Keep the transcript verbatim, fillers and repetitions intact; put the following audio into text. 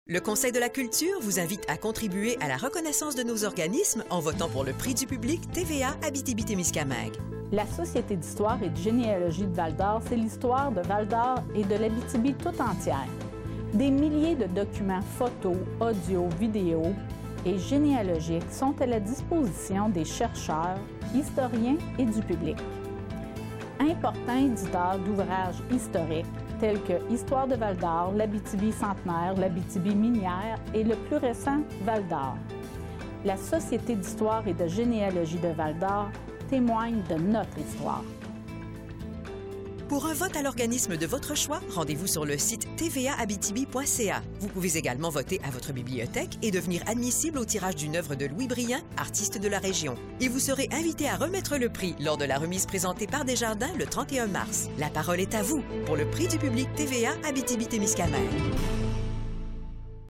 Le Conseil de la culture vous invite à contribuer à la reconnaissance de nos organismes en votant pour le prix du public T V A Abitibi-Témiscamingue. La Société d'histoire et de généalogie de Val-d'Or, c'est l'histoire de Val-d'Or et de l'Abitibi tout entière. Des milliers de documents photos, audio, vidéos et généalogiques sont à la disposition des chercheurs, historiens et du public. Importants éditeurs d'ouvrages historiques tels que Histoire de Val-d'Or, l'Abitibi centenaire, l'Abitibi minière et le plus récent Val-d'Or. La Société d'histoire et de généalogie de Val-d'Or témoigne de notre histoire. Pour un vote à l'organisme de votre choix, rendez-vous sur le site t v a abitibi point c a. Vous pouvez également voter à votre bibliothèque et devenir admissible au tirage d'une œuvre de Louis Briand, artiste de la région. Et vous serez invité à remettre le prix lors de la remise présentée par Desjardins le trente et un mars. La parole est à vous pour le prix du public T V A Abitibi-Témiscamingue.